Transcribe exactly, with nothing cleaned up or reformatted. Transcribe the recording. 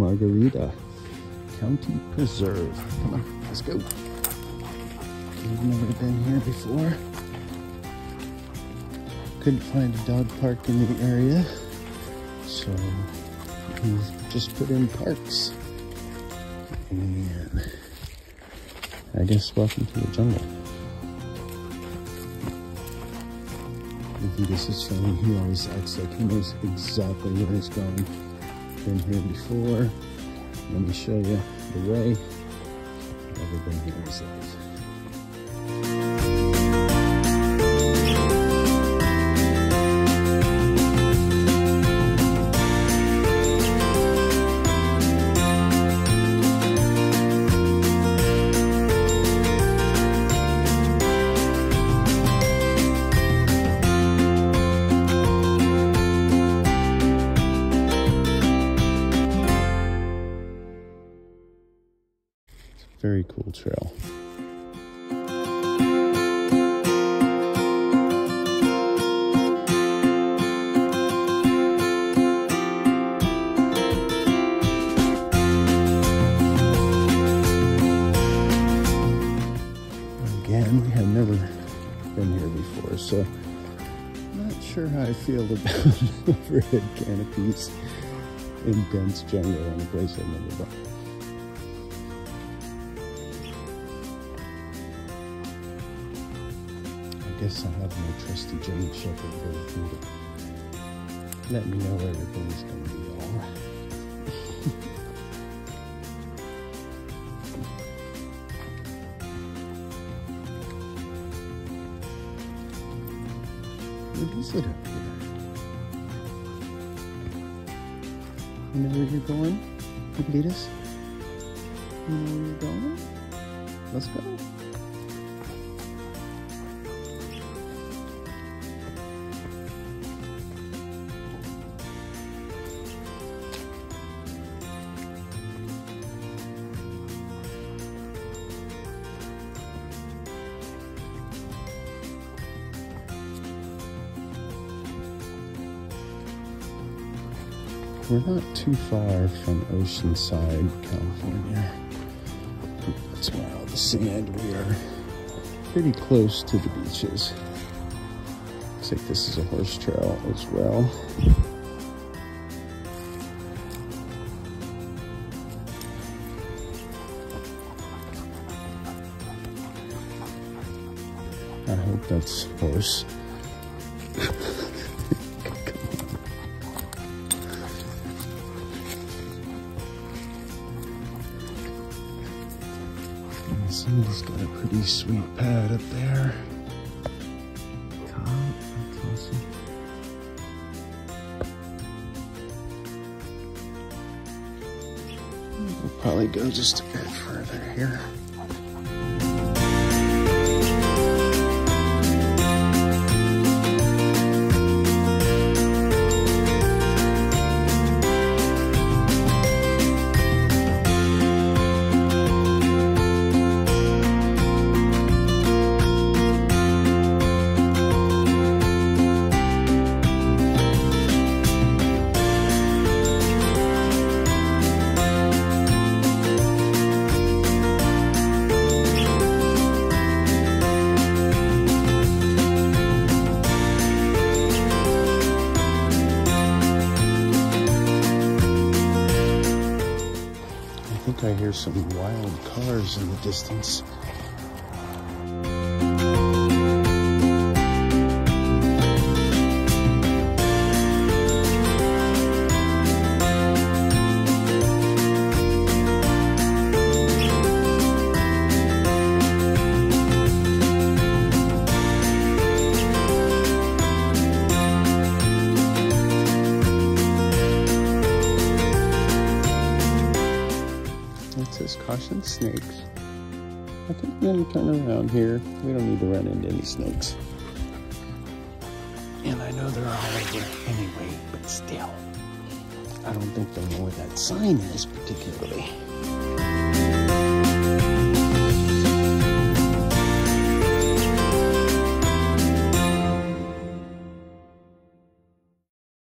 Margarita County Preserve. Come on, let's go. We've never been here before. Couldn't find a dog park in the area, so we just put in parks. And I guess welcome to the jungle. Avedis is showing, he always acts like he knows exactly where he's going. Been here before. Let me show you the way. Never been here in his life. Very cool trail. Again, we have never been here before, so I'm not sure how I feel about overhead canopies in dense jungle in a place I've never been. I guess I have my trusty German Shepherd here with me to let me know everything's going to be all right. What is it up here? You know where you're going, Avedis? You know where you're going? Let's go. We're not too far from Oceanside, California. That's why all the sand, we are pretty close to the beaches. Looks like this is a horse trail as well. I hope that's horse. Somebody's got a pretty sweet pad up there. Tom, that's awesome. We'll probably go just a bit further here. I think I hear some wild cars in the distance. It says caution snakes. I think we're going to turn around here. We don't need to run into any snakes. And I know they're all over anyway, but still. I don't think they know where that sign is particularly.